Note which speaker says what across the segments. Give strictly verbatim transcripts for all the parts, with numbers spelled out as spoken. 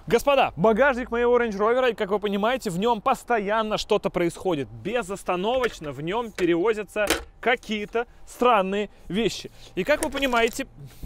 Speaker 1: Господа, багажник моего Range Rover, и, как вы понимаете, в нем постоянно что-то происходит. Безостановочно в нем перевозятся какие-то странные вещи. И, как вы понимаете...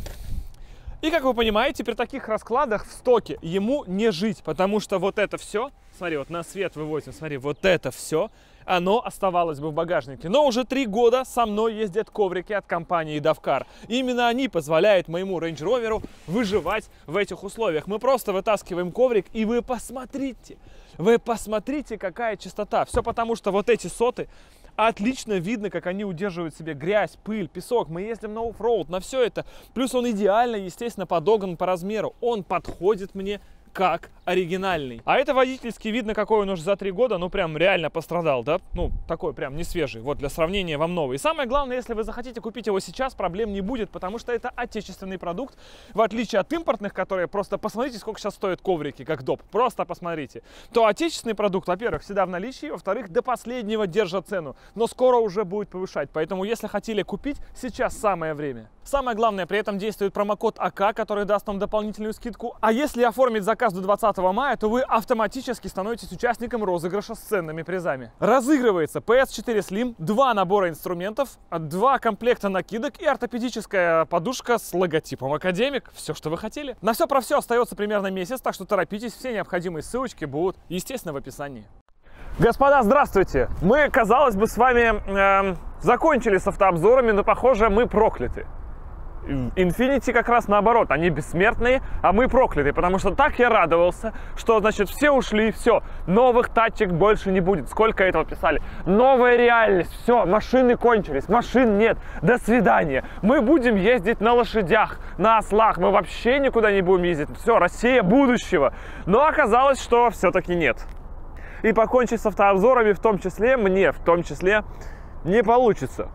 Speaker 1: И, как вы понимаете, при таких раскладах в стоке ему не жить, потому что вот это все, смотри, вот на свет вывозим, смотри, вот это все, оно оставалось бы в багажнике. Но уже три года со мной ездят коврики от компании Довкар. Именно они позволяют моему Range Rover выживать в этих условиях. Мы просто вытаскиваем коврик, и вы посмотрите, вы посмотрите, какая чистота. Все потому, что вот эти соты... Отлично видно, как они удерживают себе грязь, пыль, песок. Мы ездим на оффроуд, на все это. Плюс он идеально, естественно, подогнан по размеру. Он подходит мне как оригинальный. А это водительский, видно, какой он уже за три года, ну прям реально пострадал, да? Ну, такой прям не свежий. Вот для сравнения вам новый. И самое главное, если вы захотите купить его сейчас, проблем не будет, потому что это отечественный продукт, в отличие от импортных, которые просто посмотрите, сколько сейчас стоят коврики, как доп. Просто посмотрите. То отечественный продукт, во-первых, всегда в наличии, во-вторых, до последнего держит цену, но скоро уже будет повышать. Поэтому, если хотели купить, сейчас самое время. Самое главное, при этом действует промокод АК, который даст вам дополнительную скидку. А если оформить заказ до двадцатого мая, то вы автоматически становитесь участником розыгрыша с ценными призами. Разыгрывается пи эс четыре Slim, два набора инструментов, два комплекта накидок и ортопедическая подушка с логотипом Академик. Все, что вы хотели. На все про все остается примерно месяц, так что торопитесь. Все необходимые ссылочки будут, естественно, в описании. Господа, здравствуйте! Мы, казалось бы, с вами э, закончили с автообзорами, но, похоже, мы прокляты. Infiniti как раз наоборот, они бессмертные, а мы прокляты, потому что так я радовался, что, значит, все ушли, все, новых тачек больше не будет. Сколько этого писали? Новая реальность, все, машины кончились, машин нет, до свидания. Мы будем ездить на лошадях, на ослах, мы вообще никуда не будем ездить. Все, Россия будущего. Но оказалось, что все-таки нет. И покончить с автообзорами в том числе, мне в том числе, не получится.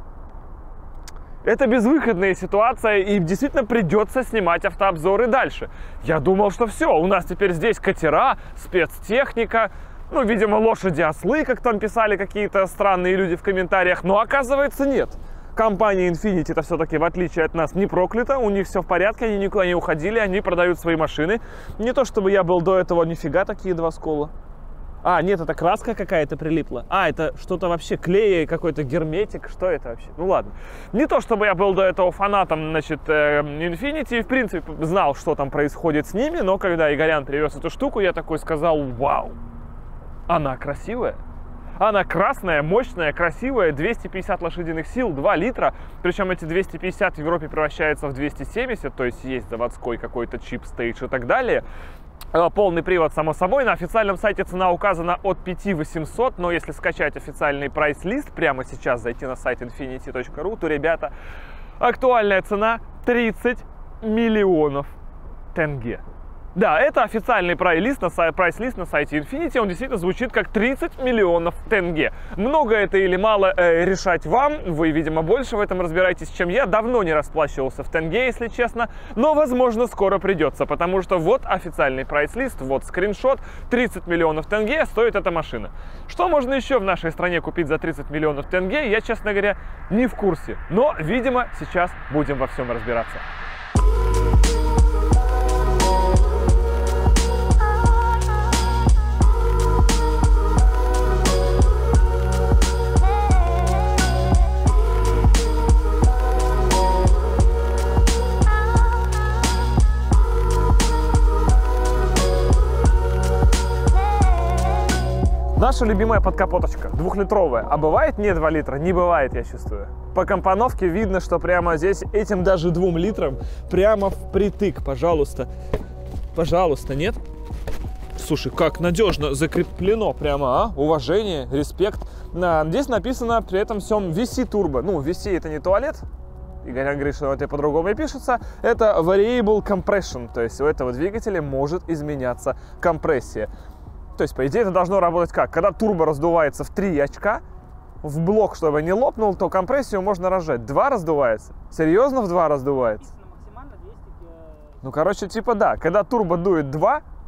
Speaker 1: Это безвыходная ситуация, и действительно придется снимать автообзоры дальше. Я думал, что все, у нас теперь здесь катера, спецтехника, ну, видимо, лошади-ослы, как там писали какие-то странные люди в комментариях, но оказывается нет. Компания Infiniti это все-таки, в отличие от нас, не проклята, у них все в порядке, они никуда не уходили, они продают свои машины. Не то чтобы я был до этого, нифига, такие два скола. А, нет, это краска какая-то прилипла. А, это что-то вообще клей, какой-то герметик. Что это вообще? Ну ладно. Не то, чтобы я был до этого фанатом, значит, Infiniti, и в принципе знал, что там происходит с ними, но когда Игорян привез эту штуку, я такой сказал: вау, она красивая. Она красная, мощная, красивая, двести пятьдесят лошадиных сил, два литра. Причем эти двести пятьдесят в Европе превращаются в двести семьдесят, то есть есть заводской какой-то чип, стейдж и так далее. Полный привод, само собой. На официальном сайте цена указана от пяти тысяч восьмисот, но если скачать официальный прайс-лист, прямо сейчас зайти на сайт инфинити точка ру, то, ребята, актуальная цена тридцать миллионов тенге. Да, это официальный прайс-лист на, прайс-лист на сайте Infiniti, он действительно звучит как тридцать миллионов тенге. Много это или мало, э, решать вам, вы, видимо, больше в этом разбираетесь, чем я. Давно не расплачивался в тенге, если честно, но, возможно, скоро придется, потому что вот официальный прайс-лист, вот скриншот, тридцать миллионов тенге стоит эта машина. Что можно еще в нашей стране купить за тридцать миллионов тенге, я, честно говоря, не в курсе, но, видимо, сейчас будем во всем разбираться. Наша любимая подкапоточка, двухлитровая. А бывает не два литра? Не бывает, я чувствую. По компоновке видно, что прямо здесь этим даже двум литрам прямо впритык. Пожалуйста. Пожалуйста, нет? Слушай, как надежно закреплено прямо, а? Уважение, респект. А, здесь написано при этом всем ви си Turbo. Ну, ви си это не туалет. Игорь говорит, что это по-другому и пишется. Это Variable Compression. То есть у этого двигателя может изменяться компрессия. То есть, по идее, это должно работать как? Когда турбо раздувается в три очка, в блок, чтобы не лопнул, то компрессию можно разжать. Два раздувается? Серьезно в два раздувается? Ну, короче, типа да. Когда турбо дует два,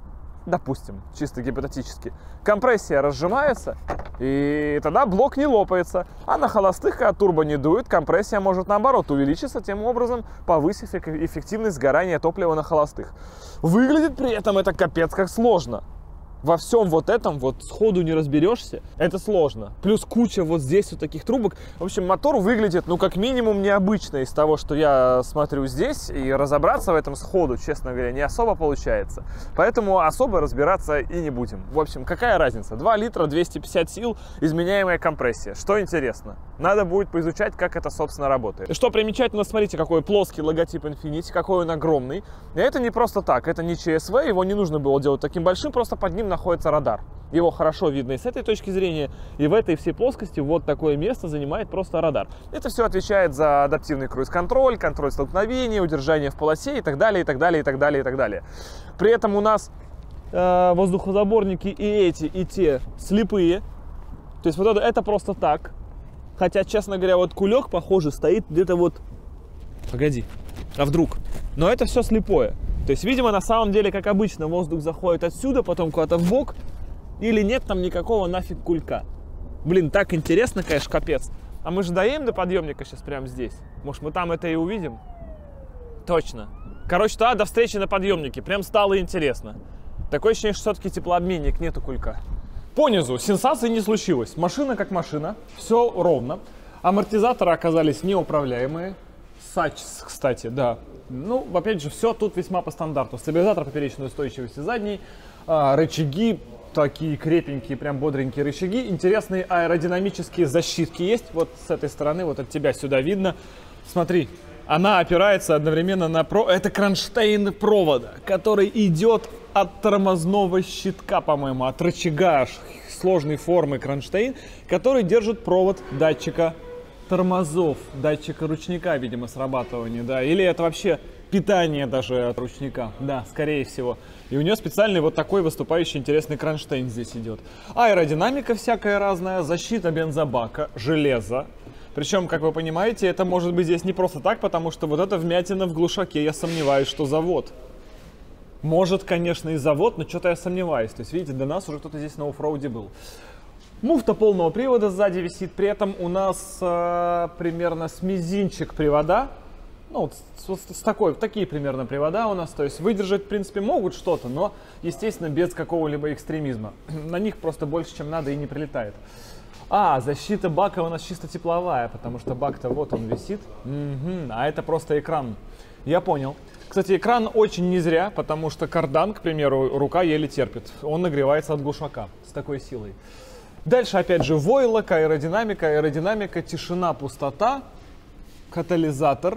Speaker 1: допустим, чисто гипотетически, компрессия разжимается, и тогда блок не лопается. А на холостых, когда турбо не дует, компрессия может наоборот увеличиться, тем образом повысив эффективность сгорания топлива на холостых. Выглядит при этом это капец как сложно. Во всем вот этом вот сходу не разберешься, это сложно. Плюс куча вот здесь вот таких трубок. В общем, мотор выглядит, ну, как минимум, необычно из того, что я смотрю здесь. И разобраться в этом сходу, честно говоря, не особо получается. Поэтому особо разбираться и не будем. В общем, какая разница? два литра, двести пятьдесят сил, изменяемая компрессия. Что интересно? Надо будет поизучать, как это, собственно, работает. Что примечательно, смотрите, какой плоский логотип Infiniti, какой он огромный. И это не просто так, это не ЧСВ, его не нужно было делать таким большим, просто под ним находится радар. Его хорошо видно и с этой точки зрения, и в этой всей плоскости вот такое место занимает просто радар. Это все отвечает за адаптивный круиз-контроль, контроль столкновений, удержание в полосе и так далее, и так далее, и так далее, и так далее. При этом у нас э, воздухозаборники и эти, и те слепые. То есть вот это, это просто так. Хотя, честно говоря, вот кулек, похоже, стоит где-то вот... Погоди, а вдруг? Но это все слепое. То есть, видимо, на самом деле, как обычно, воздух заходит отсюда, потом куда-то в бок, или нет там никакого нафиг кулька. Блин, так интересно, конечно, капец. А мы же доедем до подъемника сейчас прямо здесь. Может, мы там это и увидим? Точно. Короче, да, до встречи на подъемнике. Прям стало интересно. Такое ощущение, что все-таки теплообменник, нету кулька. Понизу сенсации не случилось. Машина как машина, все ровно. Амортизаторы оказались неуправляемые. Сач, кстати, да. Ну, опять же, все тут весьма по стандарту. Стабилизатор поперечной устойчивости задней, а, рычаги, такие крепенькие, прям бодренькие рычаги. Интересные аэродинамические защитки есть. Вот с этой стороны, вот от тебя сюда видно. Смотри, она опирается одновременно на про... Это кронштейн провода, который идет от тормозного щитка, по-моему, от рычага аж сложной формы кронштейн, который держит провод датчика тормозов, датчика ручника, видимо, срабатывания, да, или это вообще питание даже от ручника, да, скорее всего. И у нее специальный вот такой выступающий интересный кронштейн здесь идет. Аэродинамика всякая разная, защита бензобака, железо. Причем, как вы понимаете, это может быть здесь не просто так, потому что вот эта вмятина в глушаке, я сомневаюсь, что завод. Может, конечно, и завод, но что-то я сомневаюсь. То есть, видите, до нас уже кто-то здесь на оффроуде был. Муфта полного привода сзади висит, при этом у нас э, примерно с мизинчик привода, ну, вот с, с такой, такие примерно привода у нас, то есть выдержать, в принципе, могут что-то, но, естественно, без какого-либо экстремизма. На них просто больше, чем надо, и не прилетает. А, защита бака у нас чисто тепловая, потому что бак-то вот он висит, угу, а это просто экран. Я понял. Кстати, экран очень не зря, потому что кардан, к примеру, рука еле терпит, он нагревается от глушака с такой силой. Дальше, опять же, войлок, аэродинамика, аэродинамика, тишина, пустота, катализатор,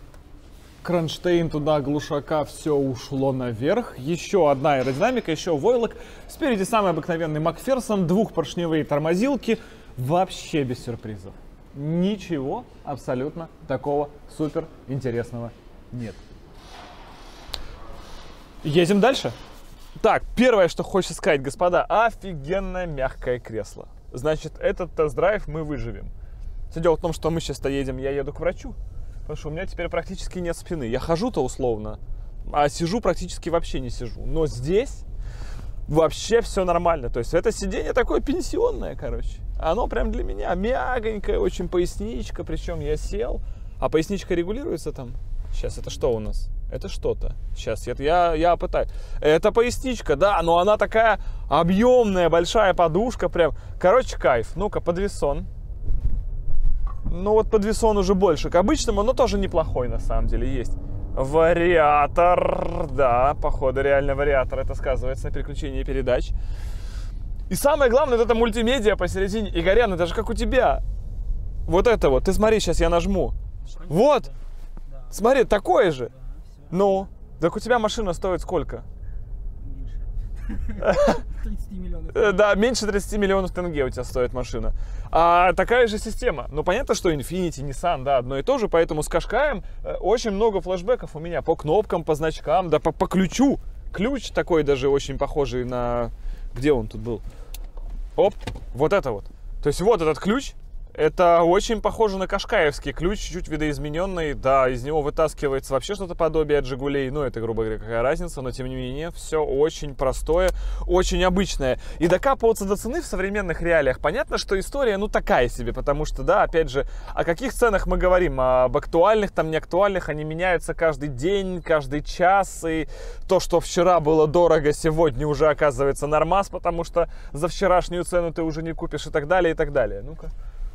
Speaker 1: кронштейн туда, глушака, все ушло наверх. Еще одна аэродинамика, еще войлок. Спереди самый обыкновенный Макферсон, двухпоршневые тормозилки, вообще без сюрпризов. Ничего абсолютно такого супер интересного нет. Едем дальше. Так, первое, что хочется сказать, господа, офигенное мягкое кресло. Значит, этот тест-драйв мы выживем. Все дело в том, что мы сейчас-то едем, я еду к врачу, потому что у меня теперь практически нет спины. Я хожу-то условно, а сижу практически вообще не сижу. Но здесь вообще все нормально. То есть это сиденье такое пенсионное, короче. Оно прям для меня мягонькое, очень поясничка, причем я сел. А поясничка регулируется там? Сейчас, это что у нас? Это что-то. Сейчас, это я, я пытаюсь. Это поясничка, да, но она такая объемная, большая подушка прям. Короче, кайф. Ну-ка, подвесон. Ну вот подвесон уже больше к обычному, но тоже неплохой на самом деле есть. Вариатор. Да, походу реально вариатор. Это сказывается на переключении передач. И самое главное, это мультимедиа посередине. Игорян, это же как у тебя. Вот это вот. Ты смотри, сейчас я нажму. Вот. Смотри, такое же. Ну, так у тебя машина стоит сколько?
Speaker 2: тридцать миллионов.
Speaker 1: Да, меньше тридцати миллионов тенге у тебя стоит машина. А такая же система. Ну, понятно, что Infiniti, Nissan, да, одно и то же, поэтому с Qashqai очень много флешбеков у меня по кнопкам, по значкам, да, по, по ключу. Ключ такой даже очень похожий на... Где он тут был? Оп, вот это вот. То есть вот этот ключ. Это очень похоже на кашкаевский ключ, чуть-чуть видоизмененный. Да, из него вытаскивается вообще что-то подобие от «Жигулей». Ну, это, грубо говоря, какая разница. Но, тем не менее, все очень простое, очень обычное. И докапываться до цены в современных реалиях. Понятно, что история, ну, такая себе. Потому что, да, опять же, о каких ценах мы говорим? Об актуальных, там, неактуальных. Они меняются каждый день, каждый час. И то, что вчера было дорого, сегодня уже оказывается нормас. Потому что за вчерашнюю цену ты уже не купишь и так далее, и так далее. Ну-ка.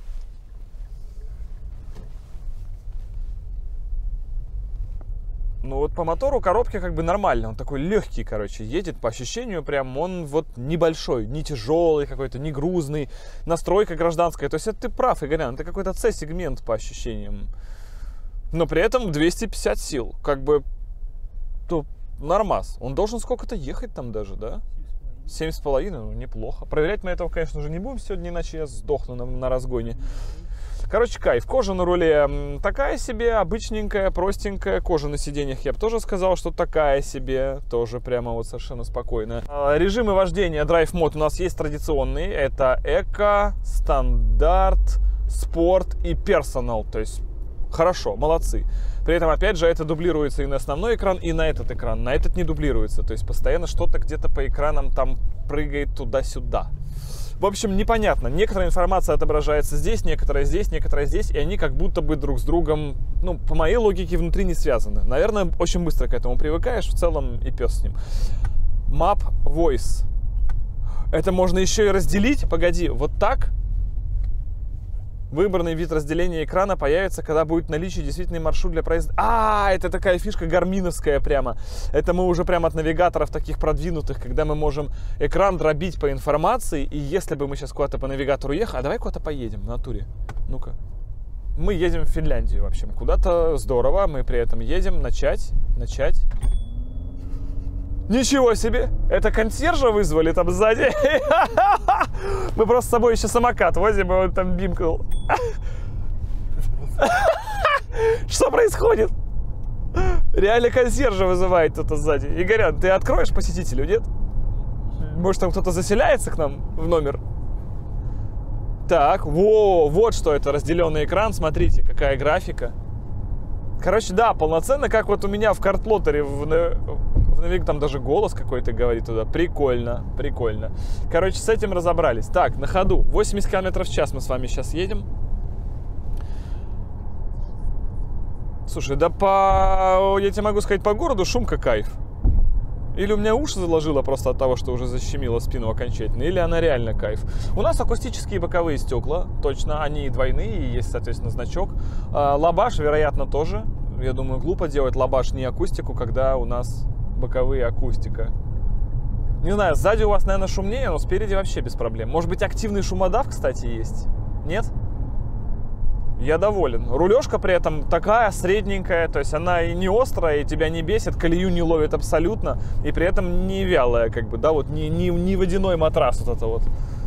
Speaker 1: Ну вот по мотору коробки как бы нормально, он такой легкий, короче, едет по ощущению прям, он вот небольшой, не тяжелый какой-то, не грузный, настройка гражданская, то есть это ты прав, Игорян, это какой-то C-сегмент по ощущениям, но при этом двести пятьдесят сил, как бы, то нормас, он должен сколько-то ехать там даже, да? семь с половиной, ну неплохо, проверять мы этого, конечно же, не будем сегодня, иначе я сдохну на, на разгоне. Короче, кайф. Кожа на руле такая себе, обычненькая, простенькая. Кожа на сиденьях, я бы тоже сказал, что такая себе. Тоже прямо вот совершенно спокойно. Режимы вождения Drive Mode у нас есть традиционные. Это эко, стандарт, спорт и персонал. То есть хорошо, молодцы. При этом, опять же, это дублируется и на основной экран, и на этот экран. На этот не дублируется. То есть постоянно что-то где-то по экранам там прыгает туда-сюда. В общем, непонятно. Некоторая информация отображается здесь, некоторая здесь, некоторая здесь, и они как будто бы друг с другом, ну, по моей логике, внутри не связаны. Наверное, очень быстро к этому привыкаешь, в целом и пес с ним. Map Voice. Это можно еще и разделить. Погоди, вот так. Выбранный вид разделения экрана появится, когда будет в наличии действительный маршрут для проезда. А, это такая фишка гарминовская прямо. Это мы уже прямо от навигаторов таких продвинутых, когда мы можем экран дробить по информации. И если бы мы сейчас куда-то по навигатору ехали, а давай куда-то поедем в натуре. Ну-ка. Мы едем в Финляндию, в общем. Куда-то здорово. Мы при этом едем. Начать. Начать. Ничего себе! Это консьержа вызвали там сзади? Мы просто с собой еще самокат возим, и он там бимкал. Что происходит? Реально консьержа вызывает кто-то сзади. Игорян, ты откроешь посетителю, нет? Может, там кто-то заселяется к нам в номер? Так, во, вот что это, разделенный экран. Смотрите, какая графика. Короче, да, полноценно, как вот у меня в карт-плоттере в, в навиг, там даже голос какой-то говорит туда. Прикольно, прикольно. Короче, с этим разобрались. Так, на ходу. восемьдесят километров в час мы с вами сейчас едем. Слушай, да по... Я тебе могу сказать, по городу шумка кайф. Или у меня уши заложило просто от того, что уже защемило спину окончательно, или она реально кайф. У нас акустические боковые стекла, точно, они двойные, и есть, соответственно, значок. Лабаш, вероятно, тоже. Я думаю, глупо делать лабаш не акустику, когда у нас боковые акустика. Не знаю, сзади у вас, наверное, шумнее, но спереди вообще без проблем. Может быть, активный шумодав, кстати, есть? Нет? Я доволен. Рулежка при этом такая средненькая, то есть она и не острая, и тебя не бесит, колею не ловит абсолютно, и при этом не вялая, как бы, да, вот не, не, не водяной матрас вот это вот.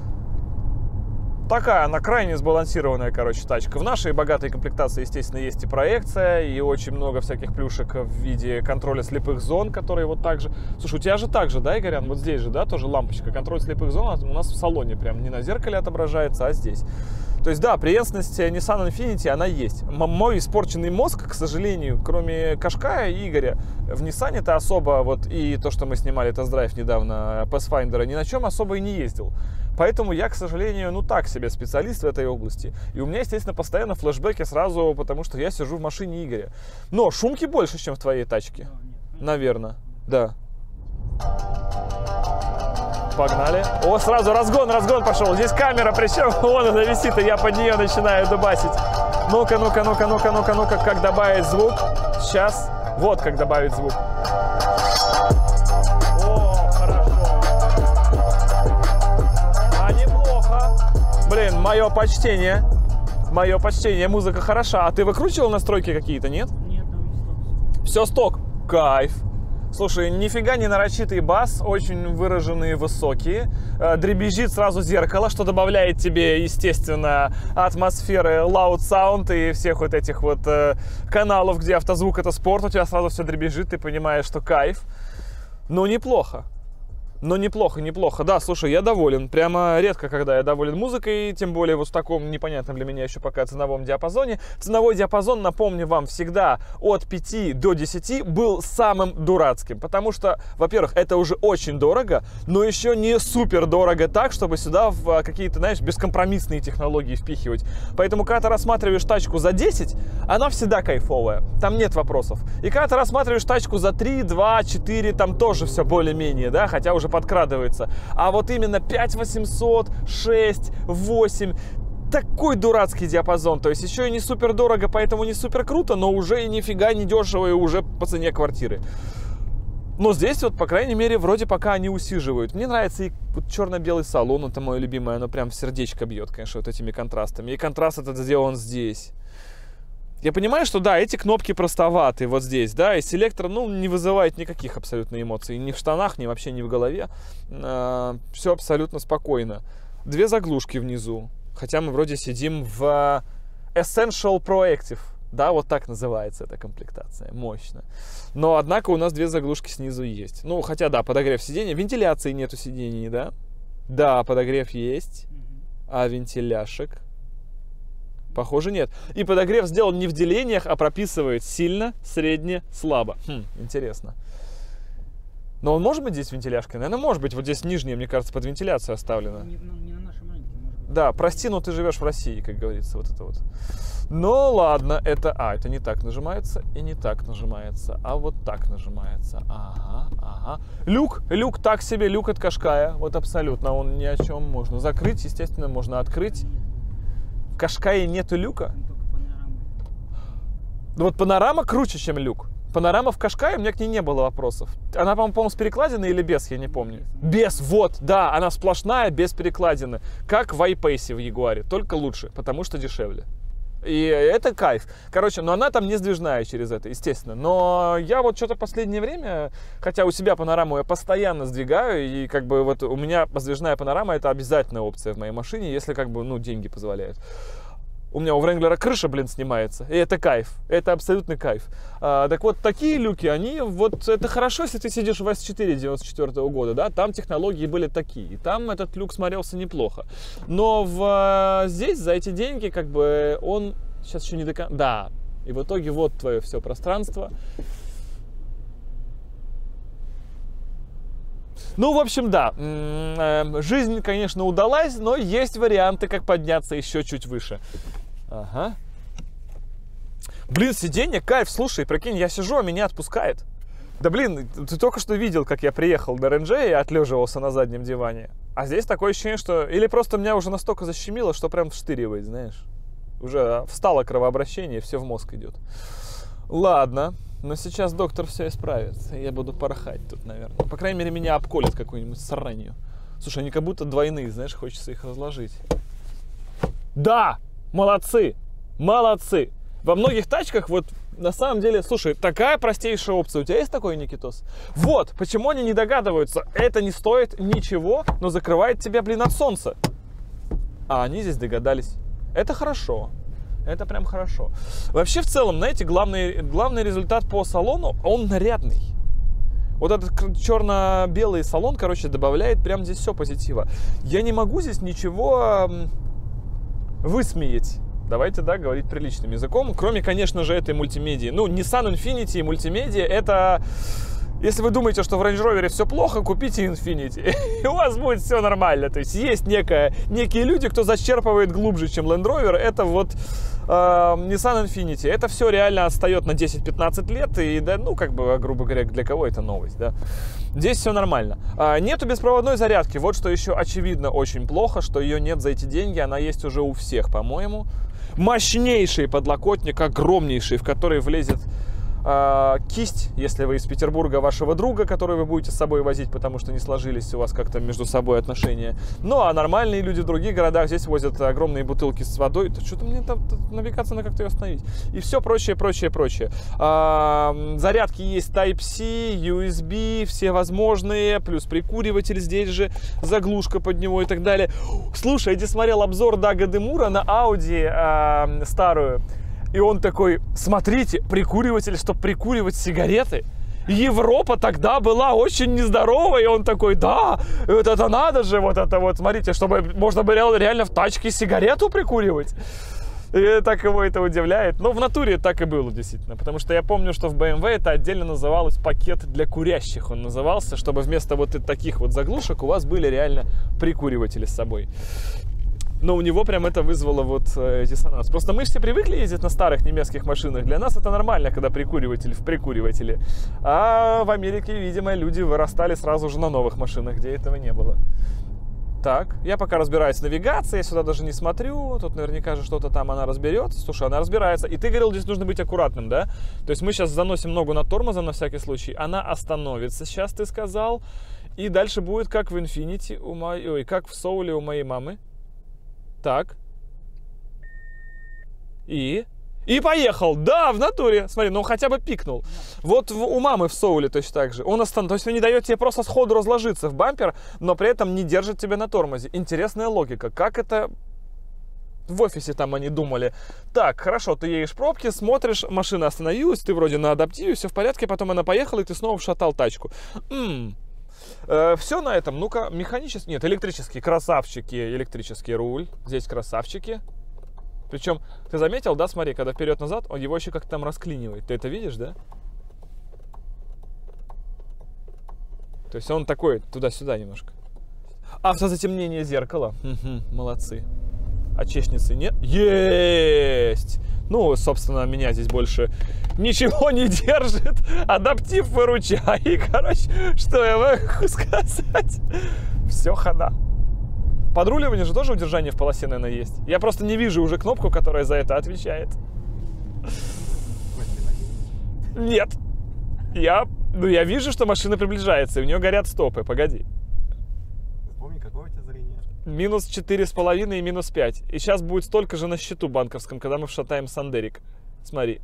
Speaker 1: Такая она крайне сбалансированная, короче, тачка. В нашей богатой комплектации, естественно, есть и проекция, и очень много всяких плюшек в виде контроля слепых зон, которые вот так же... Слушай, у тебя же так же, да, Игорян? Вот здесь же, да, тоже лампочка. Контроль слепых зон у нас в салоне прям не на зеркале отображается, а здесь. То есть, да, преемственность Nissan Infiniti, она есть. Мой испорченный мозг, к сожалению, кроме Кашкая и Игоря, в Nissan-то особо, вот, и то, что мы снимали тест-драйв недавно, Pathfinder, ни на чем особо и не ездил. Поэтому я, к сожалению, ну так себе специалист в этой области. И у меня, естественно, постоянно флешбеки сразу, потому что я сижу в машине Игоря. Но шумки больше, чем в твоей тачке. Наверное, да. Погнали. О, сразу разгон, разгон пошел. Здесь камера, причем вон она висит, и я под нее начинаю дубасить. Ну-ка, ну-ка, ну-ка, ну-ка, ну-ка, ну-ка, как добавить звук? Сейчас. Вот как добавить звук. О, хорошо. А неплохо. Блин, мое почтение. Мое почтение, музыка хороша. А ты выкручивал настройки какие-то, нет? Нет, там все сток. Кайф. Слушай, нифига не нарочитый бас, очень выраженные высокие. Дребезжит сразу зеркало, что добавляет тебе, естественно, атмосферы loud sound и всех вот этих вот э, каналов, где автозвук — это спорт. У тебя сразу все дребезжит, ты понимаешь, что кайф. Ну, неплохо. Но неплохо, неплохо. Да, слушай, я доволен. Прямо редко, когда я доволен музыкой, тем более вот в таком непонятном для меня еще пока ценовом диапазоне. Ценовой диапазон, напомню вам, всегда от пяти до десяти был самым дурацким. Потому что, во-первых, это уже очень дорого, но еще не супер дорого так, чтобы сюда в какие-то, знаешь, бескомпромиссные технологии впихивать. Поэтому, когда ты рассматриваешь тачку за десять, она всегда кайфовая. Там нет вопросов. И когда ты рассматриваешь тачку за три, два, четыре, там тоже все более-менее, да, хотя уже подкрадывается. А вот именно пять восемьсот, шесть, восемь, такой дурацкий диапазон. То есть еще и не супер дорого, поэтому не супер круто, но уже и нифига не дешево, и уже по цене квартиры. Но здесь вот, по крайней мере, вроде пока они усиживают. Мне нравится и вот черно-белый салон, это мое любимое, оно прям в сердечко бьет, конечно, вот этими контрастами. И контраст этот сделан здесь. Я понимаю, что да, эти кнопки простоваты вот здесь, да, и селектор, ну, не вызывает никаких абсолютно эмоций. Ни в штанах, ни вообще, ни в голове. А, все абсолютно спокойно. Две заглушки внизу. Хотя мы вроде сидим в Essential Proactive. Да, вот так называется эта комплектация. Мощно. Но, однако, у нас две заглушки снизу есть. Ну, хотя, да, подогрев сиденья. Вентиляции нету сидений, да? Да, подогрев есть. А вентиляшек? Похоже, нет. И подогрев сделан не в делениях, а прописывает сильно, средне, слабо. Хм, интересно. Но он может быть здесь вентиляшкой? Наверное, может быть. Вот здесь нижняя, мне кажется, под вентиляцию оставлена. Не, не на нашем рынке, может быть. Да, прости, но ты живешь в России, как говорится, вот это вот. Ну, ладно, это... А, это не так нажимается и не так нажимается, а вот так нажимается. Ага, ага. Люк, люк так себе, люк от Кашкая. Вот абсолютно, он ни о чем. Можно закрыть, естественно, можно открыть. В Кашкае нету люка? Ну вот панорама круче, чем люк. Панорама в Кашкае, у меня к ней не было вопросов. Она, по-моему, с перекладиной или без, я не помню. Без, вот, да, она сплошная, без перекладины. Как в I-Pace в Ягуаре, только лучше, потому что дешевле. И это кайф. Короче, но она там не сдвижная через это, естественно. Но я вот что-то в последнее время, хотя у себя панораму я постоянно сдвигаю, и как бы вот у меня сдвижная панорама — это обязательная опция в моей машине, если как бы, ну, деньги позволяют. У меня у Wrangler крыша, блин, снимается. И это кайф. Это абсолютный кайф. А, так вот, такие люки, они, вот, это хорошо, если ты сидишь в эс четыре девяносто четвёртого года, да, там технологии были такие. И там этот люк смотрелся неплохо. Но в, здесь, за эти деньги, как бы, он сейчас еще не до конца... Да. И в итоге вот твое все пространство. Ну, в общем, да, жизнь, конечно, удалась, но есть варианты, как подняться еще чуть выше. Ага. Блин, сиденье, кайф, слушай, прикинь, я сижу, а меня отпускает. Да блин, ты только что видел, как я приехал до Ренджея и отлеживался на заднем диване. А здесь такое ощущение, что... Или просто меня уже настолько защемило, что прям вштыривает, знаешь. Уже встало кровообращение, все в мозг идет. Ладно. Но сейчас доктор все исправит. Я буду порхать тут, наверное. По крайней мере, меня обколят какой-нибудь сранью. Слушай, они как будто двойные, знаешь, хочется их разложить. Да! Молодцы! Молодцы! Во многих тачках вот на самом деле, слушай, такая простейшая опция. У тебя есть такой, Никитос? Вот, почему они не догадываются. Это не стоит ничего, но закрывает тебя, блин, от солнца. А они здесь догадались. Это хорошо. Это прям хорошо. Вообще, в целом, знаете, главный, главный результат по салону, он нарядный. Вот этот черно-белый салон, короче, добавляет прям здесь все позитива. Я не могу здесь ничего высмеять. Давайте, да, говорить приличным языком. Кроме, конечно же, этой мультимедии. Ну, Nissan Infiniti и мультимедиа — это... Если вы думаете, что в Range Rover все плохо, купите Infiniti, и у вас будет все нормально. То есть есть некая, некие люди, кто зачерпывает глубже, чем Land Rover. Это вот э, Nissan Infiniti. Это все реально отстает на десять-пятнадцать лет. И, да, ну, как бы, грубо говоря, для кого это новость, да? Здесь все нормально. А, нету беспроводной зарядки. Вот что еще очевидно очень плохо, что ее нет за эти деньги. Она есть уже у всех, по-моему. Мощнейший подлокотник, огромнейший, в который влезет кисть, если вы из Петербурга, вашего друга, который вы будете с собой возить, потому что не сложились у вас как-то между собой отношения. Ну, а нормальные люди в других городах здесь возят огромные бутылки с водой. Да что-то мне там навигаться на как-то ее остановить. И все прочее, прочее, прочее. А, зарядки есть Type-C, ю эс би, все возможные, плюс прикуриватель здесь же, заглушка под него и так далее. Слушай, я здесь смотрел обзор Дага Демура на Audi а, старую. И он такой: смотрите, прикуриватель, чтобы прикуривать сигареты. Европа тогда была очень нездоровая, и он такой, да, вот это надо же, вот это вот, смотрите, чтобы можно было реально в тачке сигарету прикуривать. И так его это удивляет. Но в натуре так и было, действительно. Потому что я помню, что в бэ эм вэ это отдельно называлось пакет для курящих. Он назывался, чтобы вместо вот таких вот заглушек у вас были реально прикуриватели с собой. Но у него прям это вызвало вот э, диссонанс. Просто мы все привыкли ездить на старых немецких машинах. Для нас это нормально, когда прикуриватель в прикуривателе. А в Америке, видимо, люди вырастали сразу же на новых машинах, где этого не было. Так, я пока разбираюсь в навигации, я сюда даже не смотрю. Тут наверняка же что-то там она разберется. Слушай, она разбирается. И ты говорил, здесь нужно быть аккуратным, да? То есть мы сейчас заносим ногу на тормоза на всякий случай. Она остановится, сейчас ты сказал. И дальше будет как в Infiniti, у моей, ой, как в Соуле у моей мамы. Так. И... И поехал. Да, в натуре. Смотри, ну хотя бы пикнул. Вот в, у мамы в Соуле точно так же. Он останов... То есть он не дает тебе просто сходу разложиться в бампер, но при этом не держит тебя на тормозе. Интересная логика. Как это в офисе там они думали? Так, хорошо, ты едешь в пробке, смотришь, машина остановилась, ты вроде на адаптиве, все в порядке, потом она поехала, и ты снова вшатал тачку. М-м. Э, все на этом. Ну-ка, механический... Нет, электрический. Красавчики. Электрический руль. Здесь красавчики. Причем, ты заметил, да, смотри, когда вперед-назад, он его еще как-то там расклинивает. Ты это видишь, да? То есть он такой, туда-сюда немножко. Автозатемнение зеркала. Угу, молодцы. А чечницы нет? Есть! Ну, собственно, меня здесь больше ничего не держит. Адаптив выручай. И, короче, что я могу сказать? Все, хана. Подруливание же тоже удержание в полосе, наверное, есть. Я просто не вижу уже кнопку, которая за это отвечает. Нет. Я, ну, я вижу, что машина приближается, и у нее горят стопы. Погоди.
Speaker 2: Помни, какое у тебя зрение?
Speaker 1: Минус четыре с половиной и минус пять. И сейчас будет столько же на счету банковском, когда мы вшатаем Сандерик. Смотри.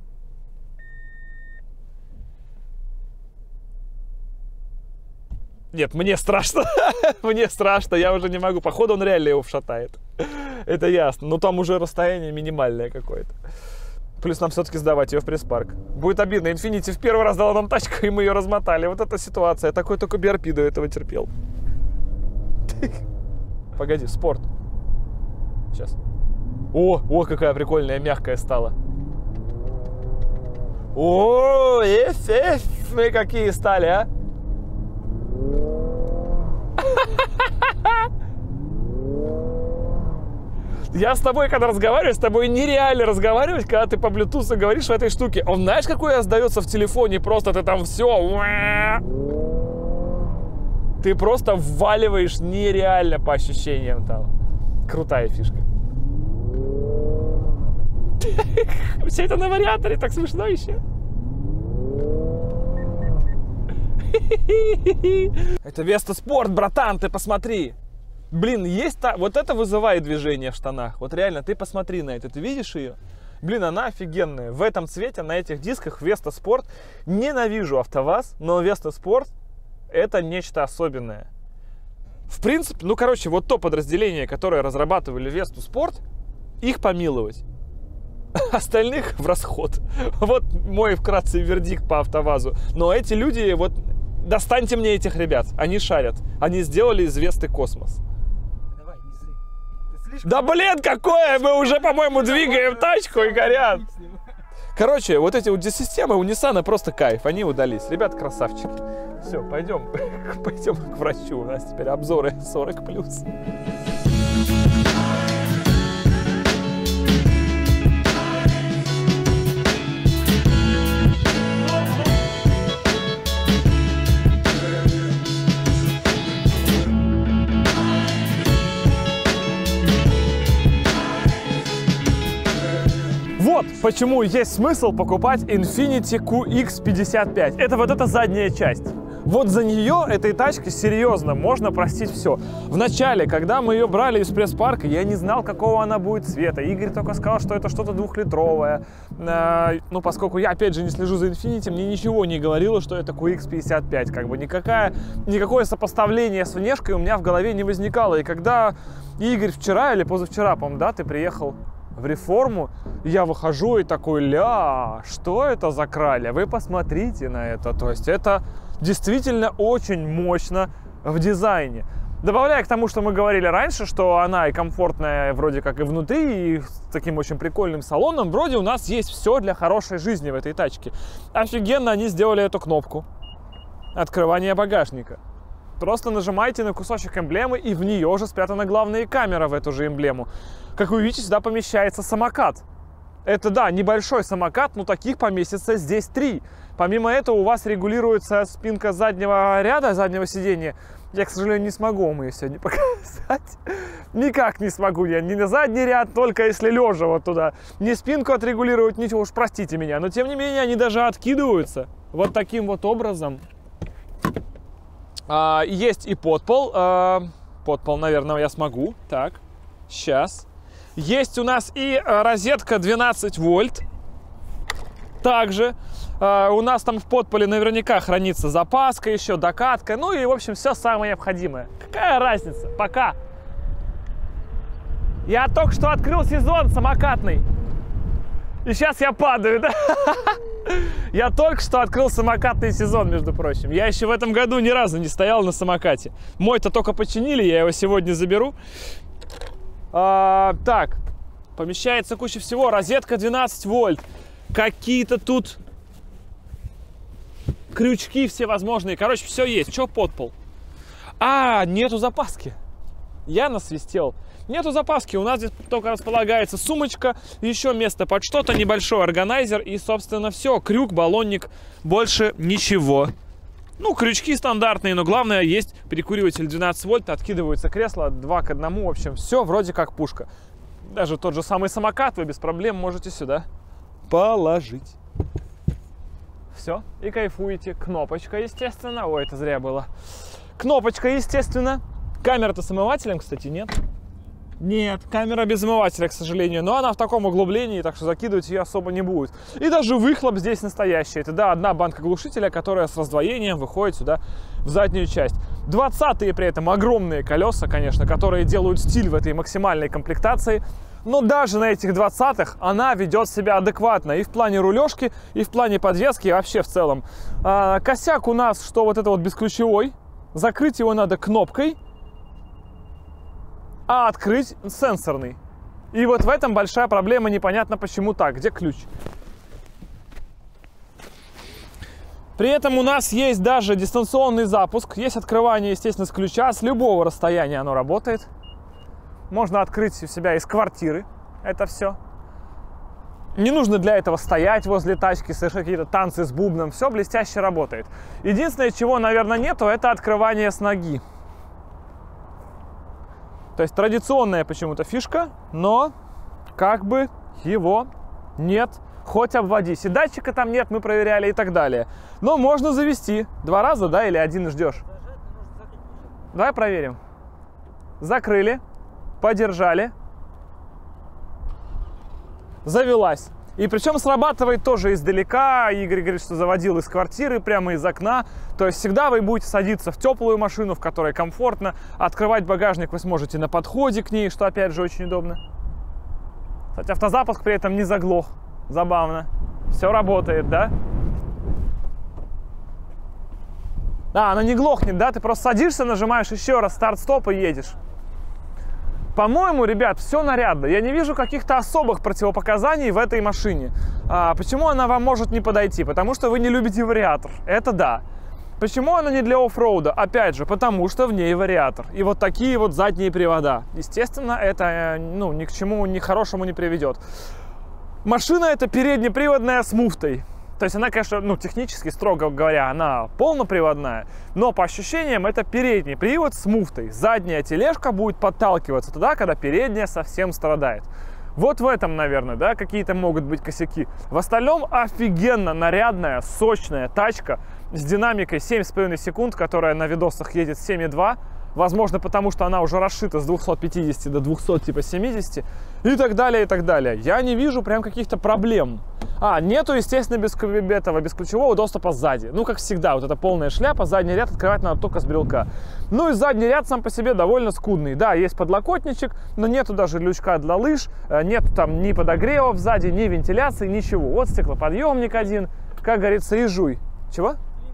Speaker 1: Нет, мне страшно. Мне страшно, я уже не могу. Походу, он реально его вшатает. Это ясно. Но там уже расстояние минимальное какое-то. Плюс нам все-таки сдавать ее в пресс-парк. Будет обидно. Infiniti в первый раз дала нам тачку, и мы ее размотали. Вот эта ситуация. Я такой только би ар пи до этого терпел. Погоди, спорт. Сейчас. О, о, какая прикольная, мягкая стала. О, эф, эф, мы какие стали, а? Я с тобой, когда разговариваю, с тобой нереально разговаривать, когда ты по блютусу говоришь в этой штуке. Он знаешь, какой сдается в телефоне, просто ты там все. Ты просто вваливаешь нереально по ощущениям там. Крутая фишка. Все это на вариаторе, так смешно еще. Это Веста Спорт, братан, ты посмотри. Блин, есть та... Вот это вызывает движение в штанах. Вот реально, ты посмотри на это. Ты видишь ее? Блин, она офигенная. В этом цвете, на этих дисках Веста Спорт. Ненавижу АвтоВАЗ, но Веста Спорт это нечто особенное. В принципе, ну короче, вот то подразделение, которое разрабатывали Весту Спорт, их помиловать. Остальных в расход. Вот мой вкратце вердикт по АвтоВАЗу. Но эти люди, вот достаньте мне этих ребят. Они шарят. Они сделали из Весты космос.
Speaker 2: Давай, не ссы. Ты слишком...
Speaker 1: Да блин, какое! Мы уже, по-моему, двигаем тачку и горят. Короче, вот эти вот системы у Ниссана просто кайф. Они удались. Ребят, красавчики. Все, пойдем. Пойдем к врачу. У нас теперь обзоры сорок плюс. Вот почему есть смысл покупать Infiniti кью икс пятьдесят пять. Это вот эта задняя часть. Вот за нее этой тачкой серьезно можно простить все. Вначале, когда мы ее брали из пресс-парка, я не знал, какого она будет цвета. Игорь только сказал, что это что-то двухлитровое. Э, ну, поскольку я, опять же, не слежу за Infiniti, мне ничего не говорило, что это кью икс пятьдесят пять. Как бы никакая, никакое сопоставление с внешкой у меня в голове не возникало. И когда Игорь вчера или позавчера, по-моему, да, ты приехал в реформу. Я выхожу и такой, ля, что это за краля? Вы посмотрите на это. То есть это действительно очень мощно в дизайне. Добавляя к тому, что мы говорили раньше, что она и комфортная вроде как и внутри, и с таким очень прикольным салоном, вроде у нас есть все для хорошей жизни в этой тачке. Офигенно они сделали эту кнопку открывания багажника. Просто нажимаете на кусочек эмблемы, и в нее уже спрятана главная камера в эту же эмблему. Как вы видите, сюда помещается самокат. Это, да, небольшой самокат, но таких поместится здесь три. Помимо этого у вас регулируется спинка заднего ряда, заднего сидения. Я, к сожалению, не смогу вам ее сегодня показать. Никак не смогу я. Не на задний ряд, только если лежа вот туда. Не спинку отрегулировать, ничего, уж простите меня. Но, тем не менее, они даже откидываются вот таким вот образом. А, есть и подпол. А, подпол, наверное, я смогу. Так, сейчас. Есть у нас и розетка двенадцать вольт. Также э, у нас там в подполе наверняка хранится запаска, еще докатка. Ну и, в общем, все самое необходимое. Какая разница? Пока. Я только что открыл сезон самокатный. И сейчас я падаю, да? Я только что открыл самокатный сезон, между прочим. Я еще в этом году ни разу не стоял на самокате. Мой-то только починили, я его сегодня заберу. А, так, помещается куча всего. Розетка двенадцать вольт. Какие-то тут крючки всевозможные. Короче, все есть. Что подпол? А, нету запаски. Я насвистел. Нету запаски. У нас здесь только располагается сумочка, еще место под что-то, небольшой органайзер и, собственно, все. Крюк, баллонник, больше ничего. Ну, крючки стандартные, но главное, есть перекуриватель двенадцать вольт, откидываются кресла два к одному. В общем, все вроде как пушка. Даже тот же самый самокат вы без проблем можете сюда положить. Все, и кайфуете. Кнопочка, естественно. Ой, это зря было. Кнопочка, естественно. Камера-то с омывателем, кстати, нет? Нет, камера без омывателя, к сожалению. Но она в таком углублении, так что закидывать ее особо не будет. И даже выхлоп здесь настоящий. Это, да, одна банка глушителя, которая с раздвоением выходит сюда в заднюю часть. двадцатые при этом огромные колеса, конечно, которые делают стиль в этой максимальной комплектации. Но даже на этих двадцатых она ведет себя адекватно и в плане рулежки, и в плане подвески, и вообще в целом. А, косяк у нас, что вот это вот бесключевой. Закрыть его надо кнопкой, а открыть сенсорный. И вот в этом большая проблема, непонятно почему так. Где ключ? При этом у нас есть даже дистанционный запуск. Есть открывание, естественно, с ключа. С любого расстояния оно работает. Можно открыть у себя из квартиры это все. Не нужно для этого стоять возле тачки, совершать какие-то танцы с бубном. Все блестяще работает. Единственное, чего, наверное, нету, это открывание с ноги. То есть традиционная почему-то фишка, но как бы его нет. Хоть обводись. И датчика там нет, мы проверяли и так далее. Но можно завести. Два раза, да, или один ждешь? Давай проверим. Закрыли. Подержали. Завелась. И причем срабатывает тоже издалека. Игорь говорит, что заводил из квартиры, прямо из окна. То есть всегда вы будете садиться в теплую машину, в которой комфортно. Открывать багажник вы сможете на подходе к ней, что опять же очень удобно. Кстати, автозапуск при этом не заглох. Забавно. Все работает, да? А, она не глохнет, да? Ты просто садишься, нажимаешь еще раз старт-стоп и едешь. По-моему, ребят, все нарядно. Я не вижу каких-то особых противопоказаний в этой машине. А, почему она вам может не подойти? Потому что вы не любите вариатор. Это да. Почему она не для оффроуда? Опять же, потому что в ней вариатор. И вот такие вот задние привода. Естественно, это ну, ни к чему ни хорошему не приведет. Машина это переднеприводная с муфтой. То есть она, конечно, ну, технически, строго говоря, она полноприводная, но по ощущениям это передний привод с муфтой. Задняя тележка будет подталкиваться туда, когда передняя совсем страдает. Вот в этом, наверное, да, какие-то могут быть косяки. В остальном офигенно нарядная, сочная тачка с динамикой семь с половиной секунд, которая на видосах едет семь и два. Возможно, потому что она уже расшита с двухсот пятидесяти до двухсот, типа семидесяти, и так далее, и так далее. Я не вижу прям каких-то проблем. А, нету, естественно, без этого, без ключевого доступа сзади. Ну, как всегда, вот эта полная шляпа, задний ряд открывать надо только с брелка. Ну и задний ряд сам по себе довольно скудный. Да, есть подлокотничек, но нету даже лючка для лыж, нету там ни подогрева сзади, ни вентиляции, ничего. Вот стеклоподъемник один, как говорится, и жуй. Чего?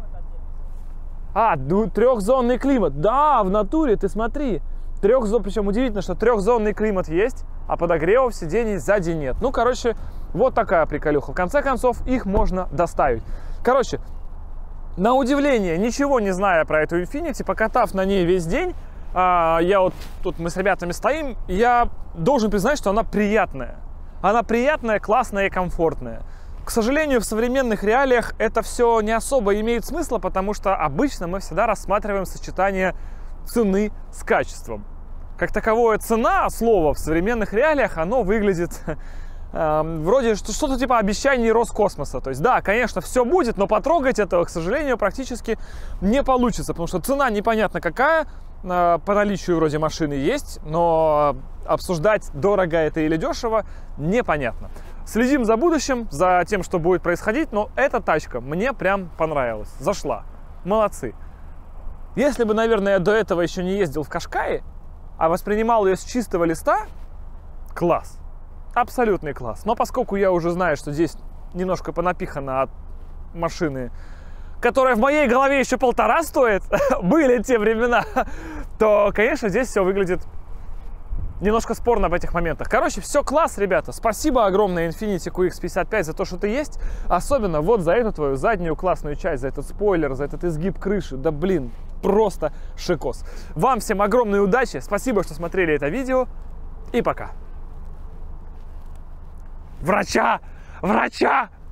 Speaker 1: А, трехзонный климат. Да, в натуре, ты смотри. Трехзон, причем удивительно, что трехзонный климат есть, а подогревов сидений сзади нет. Ну, короче, вот такая приколюха. В конце концов, их можно доставить. Короче, на удивление, ничего не зная про эту Infiniti, покатав на ней весь день, а, я вот тут мы с ребятами стоим, я должен признать, что она приятная. Она приятная, классная и комфортная. К сожалению, в современных реалиях это все не особо имеет смысла, потому что обычно мы всегда рассматриваем сочетание цены с качеством. Как таковое цена слова в современных реалиях, оно выглядит э, вроде что-то типа обещаний Роскосмоса. То есть да, конечно, все будет, но потрогать этого, к сожалению, практически не получится, потому что цена непонятно какая, э, по наличию вроде машины есть, но обсуждать, дорого это или дешево, непонятно. Следим за будущим, за тем, что будет происходить, но эта тачка мне прям понравилась, зашла. Молодцы. Если бы, наверное, я до этого еще не ездил в Кашкае, а воспринимал ее с чистого листа, класс. Абсолютный класс. Но поскольку я уже знаю, что здесь немножко понапихано от машины, которая в моей голове еще полтора стоит, были те времена, то, конечно, здесь все выглядит немножко спорно в этих моментах. Короче, все класс, ребята. Спасибо огромное Infiniti кью икс пятьдесят пять за то, что ты есть. Особенно вот за эту твою заднюю классную часть, за этот спойлер, за этот изгиб крыши. Да блин, просто шикос. Вам всем огромной удачи. Спасибо, что смотрели это видео. И пока. Врача! Врача!